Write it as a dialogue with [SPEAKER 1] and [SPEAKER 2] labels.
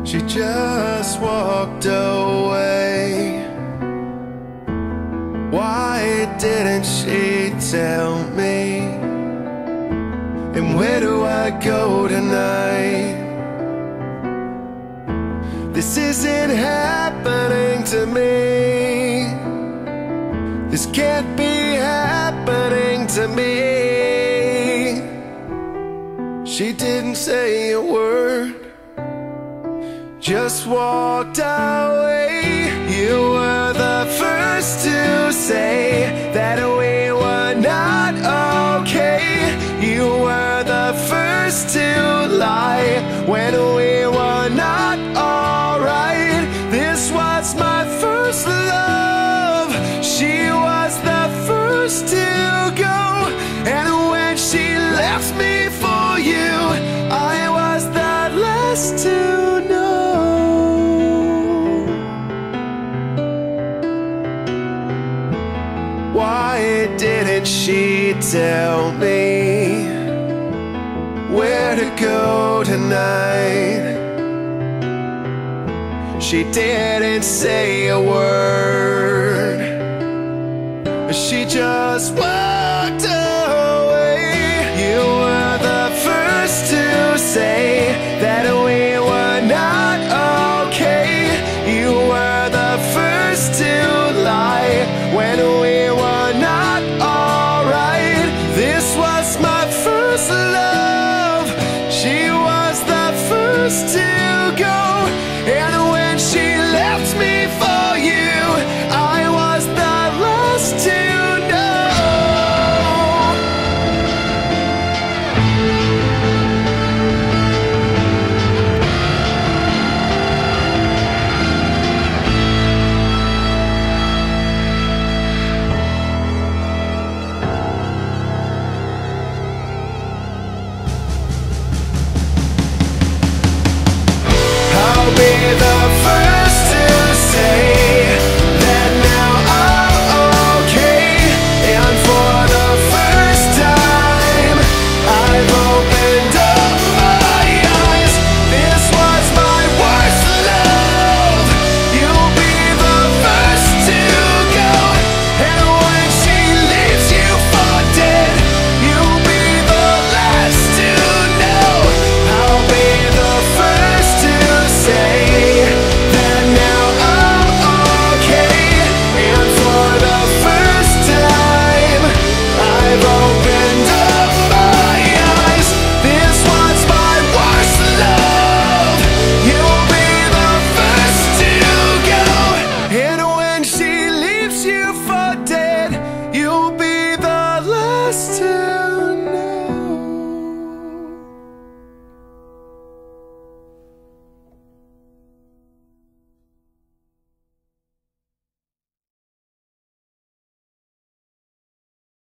[SPEAKER 1] She just walked away. Why didn't she tell me? And where do I go tonight? This isn't happening to me. This can't be happening to me. She didn't say a word, just walked away. You were the first to say that we were not okay. You were the first to lie when we were not alright. This was my first love. She was the first to go, and when she left me for you, I was the last to know. Why didn't she tell me where to go tonight? She didn't say a word. She just walked away. You were the first to say that we